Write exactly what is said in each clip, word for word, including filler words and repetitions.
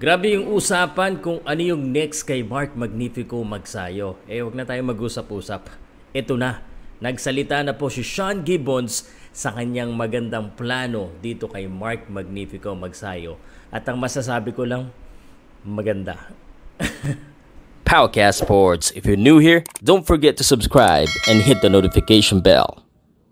Grabe yung usapan kung ano yung next kay Mark Magnifico Magsayo. Eh, wag na tayo mag-usap-usap. Ito na. Nagsalita na po si Sean Gibbons sa kanyang magandang plano dito kay Mark Magnifico Magsayo. At ang masasabi ko lang, maganda. Powcast Sports. If you're new here, don't forget to subscribe and hit the notification bell.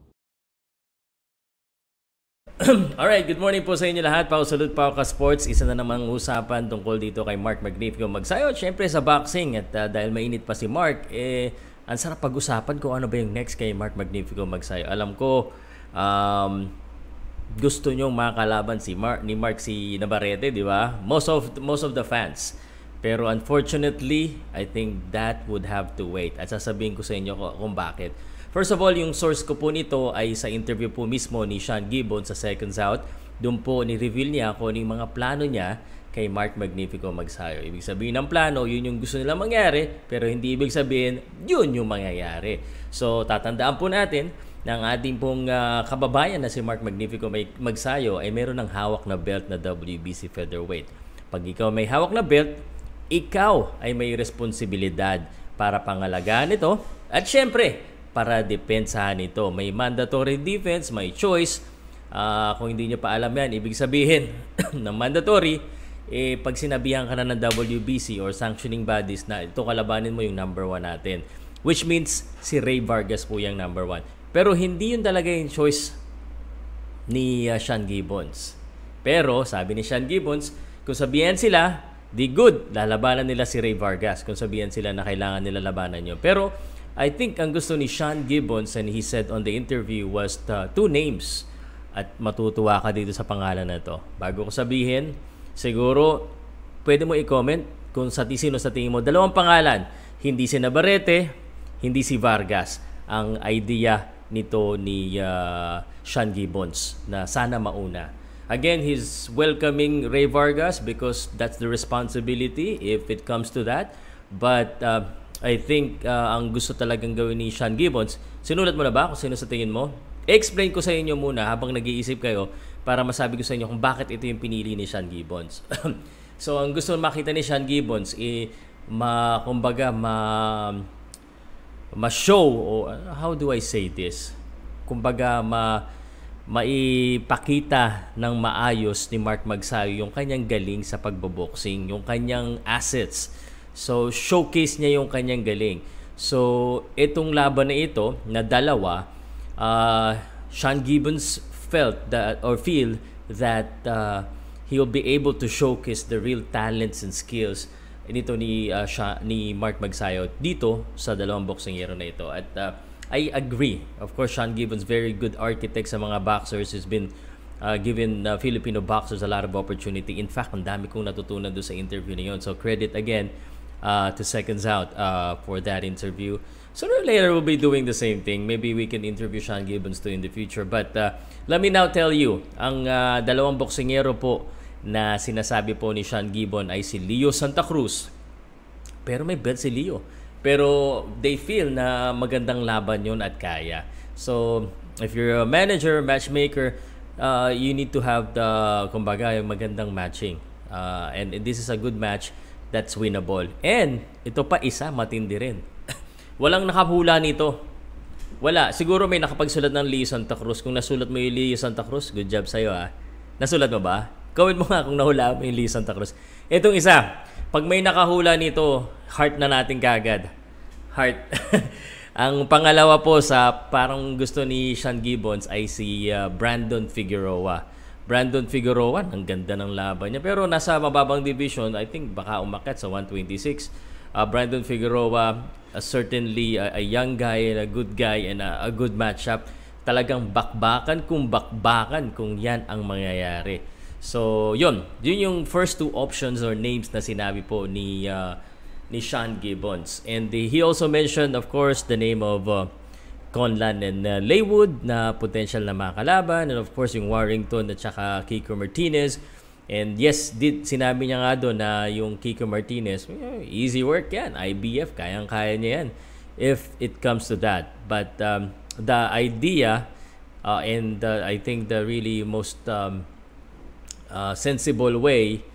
Alright, good morning po sa inyo lahat. Pau Salute, Powcast Sports. Isa na namang usapan tungkol dito kay Mark Magnifico Magsayo. At syempre sa boxing. At uh, dahil mainit pa si Mark, eh, ang sarap pag-usapan kung ano ba yung next kay Mark Magnifico Magsayo. Alam ko, um, gusto nyong makakalaban si Mark, ni Mark si NAVARRETE, di ba? Most of, most of the fans. Pero unfortunately, I think that would have to wait. At sasabihin ko sa inyo kung bakit. First of all, yung source ko po nito ay sa interview po mismo ni Sean Gibbons sa Seconds Out. Doon po ni-reveal niya kung ano yung mga plano niya kay Mark Magnifico Magsayo. Ibig sabihin ng plano, yun yung gusto nila mangyari, pero hindi ibig sabihin, yun yung mangyayari. So, tatandaan po natin na ang ating pong uh, kababayan na si Mark Magnifico Magsayo ay meron ng hawak na belt na W B C Featherweight. Pag ikaw may hawak na belt, ikaw ay may responsibilidad para pangalagaan ito. At syempre, para depensahan ito. May mandatory defense, may choice. Uh, kung hindi nyo pa alam yan, ibig sabihin ng mandatory, eh, pag sinabihan ka na ng W B C or sanctioning bodies na ito kalabanin mo yung number one natin. Which means si Ray Vargas po yung number one. Pero hindi yun talaga yung choice ni uh, Sean Gibbons. Pero sabi ni Sean Gibbons, kung sabihan sila, di good, lalabanan nila si Ray Vargas. Kung sabihan sila na kailangan nila labanan yun. Pero I think ang gusto ni Sean Gibbons, and he said on the interview, was the two names. At matutuwa ka dito sa pangalan na to. Bago ko sabihin, siguro pwede mo i-comment kung sa sino sa tingin mo. Dalawang pangalan, hindi si NAVARRETE, hindi si Vargas. Ang idea nito ni uh, Sean Gibbons na sana mauna. Again, he's welcoming Ray Vargas because that's the responsibility if it comes to that. But uh, I think uh, ang gusto talagang gawin ni Sean Gibbons, sinulat mo na ba kung sino sa tingin mo? I-explain ko sa inyo muna habang nag-iisip kayo para masabi ko sa inyo kung bakit ito yung pinili ni Sean Gibbons. So, ang gusto makita ni Sean Gibbons, eh, ma, kumbaga, ma, ma-show, o how do I say this? Kumbaga, ma, maipakita ng maayos ni Mark Magsayo yung kanyang galing sa pagboboxing, yung kanyang assets. So, showcase niya yung kanyang galing. So, itong laban na ito, na dalawa, uh, Sean Gibbons felt that, or feel that uh, he'll be able to showcase the real talents and skills nito ni, uh, Sha, ni Mark Magsayo dito sa dalawang boksingero na ito. At uh, I agree. Of course, Sean Gibbons, very good architect sa mga boxers. He's been uh, given uh, Filipino boxers a lot of opportunity. In fact, ang dami kong natutunan doon sa interview na yun. So, credit again Uh, to Seconds Out uh, for that interview. Sooner or later, we'll be doing the same thing. Maybe we can interview Sean Gibbons too in the future. But uh, let me now tell you, ang uh, dalawang boksingero po na sinasabi po ni Sean Gibbons ay si Leo Santa Cruz. Pero may belt si Leo. Pero they feel na magandang laban yun at kaya. So, if you're a manager, matchmaker, uh, you need to have the, kumbaga, yung magandang matching. Uh, and, and this is a good match that's winnable. And ito pa isa, matindi rin. Walang nakahula nito. Wala. Siguro may nakapagsulat ng Leo Santa Cruz. Kung nasulat mo yung Leo Santa Cruz, good job sa'yo ha. Nasulat mo ba? Gawin mo nga kung nahula mo yung Leo Santa Cruz. Itong isa, pag may nakahula nito, heart na natin kagad. Heart. Ang pangalawa po sa parang gusto ni Sean Gibbons ay si uh, Brandon Figueroa. Brandon Figueroa, ang ganda ng laban niya. Pero nasa mababang division, I think baka umakyat sa one twenty-six. Uh, Brandon Figueroa, uh, certainly uh, a young guy, a good guy, and a, a good matchup. Talagang bakbakan kung bakbakan kung yan ang mangyayari. So, yun. Yun yung first two options or names na sinabi po ni, uh, ni Sean Gibbons. And the, he also mentioned, of course, the name of Uh, Conlan and uh, Laywood na potential na makalaban, and of course yung Warrington at saka Kiko Martinez. And yes, did sinabi niya nga doon na yung Kiko Martinez, easy work yan, I B F, kayang-kaya niya yan if it comes to that. But um, the idea uh, and uh, I think the really most um, uh, sensible way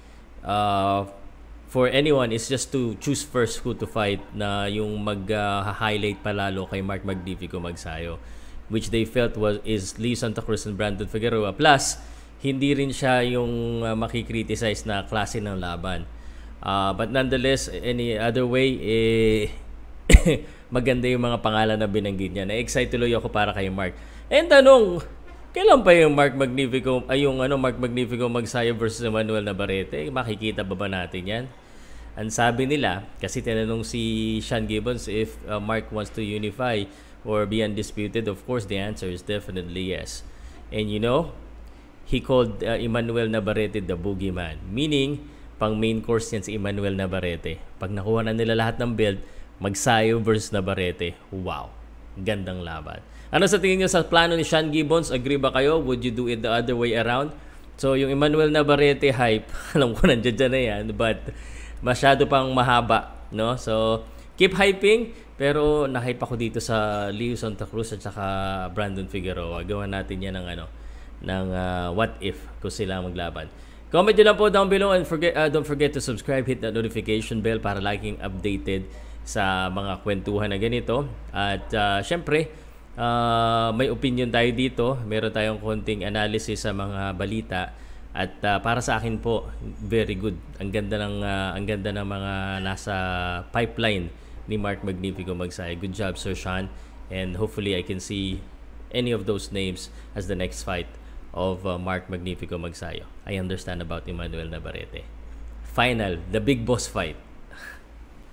uh, for anyone is just to choose first who to fight na yung mag-highlight uh, palalo kay Mark Magnifico Magsayo, which they felt was is Leo Santa Cruz and Brandon Figueroa. Plus, hindi rin siya yung uh, makikriticize na klase ng laban. Uh, but nonetheless, any other way, eh, maganda yung mga pangalan na binanggit niya. Na-excite tuloy ako para kay Mark. And tanong, kailan pa yung Mark Magnifico, ay yung ano, Mark Magnifico Magsayo versus Emmanuel Navarrete? Makikita ba ba natin yan? Ang sabi nila, kasi tinanong si Sean Gibbons if uh, Mark wants to unify or be undisputed. Of course, the answer is definitely yes. And you know, he called uh, Emmanuel Navarrete the boogeyman. Meaning, pang main course yan si Emmanuel Navarrete. Pag nakuha na nila lahat ng belt, Magsayo versus Navarrete. Wow. Gandang laban. Ano sa tingin nyo sa plano ni Sean Gibbons? Agree ba kayo? Would you do it the other way around? So, yung Emmanuel Navarrete hype, alam ko nandiyan dyan na yan, but masyado pang mahaba, no? So, keep hyping, pero na-hype ako dito sa Leo Santa Cruz at saka Brandon Figueroa. Gawa natin yan ng ano, ng uh, what if kung sila maglaban. Comment nyo lang po down below and forget, uh, don't forget to subscribe, hit the notification bell para laging updated sa mga kwentuhan na ganito. At uh, syempre, uh, may opinion tayo dito. Meron tayong konting analysis sa mga balita. At uh, para sa akin po, very good. Ang ganda ng, uh, ang ganda ng mga nasa pipeline ni Mark Magnifico Magsayo. Good job, Sir Sean. And hopefully I can see any of those names as the next fight of uh, Mark Magnifico Magsayo. I understand about Emmanuel Navarrete. Final, the big boss fight.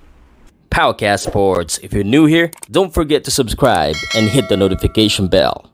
Powcast Sports. If you're new here, don't forget to subscribe and hit the notification bell.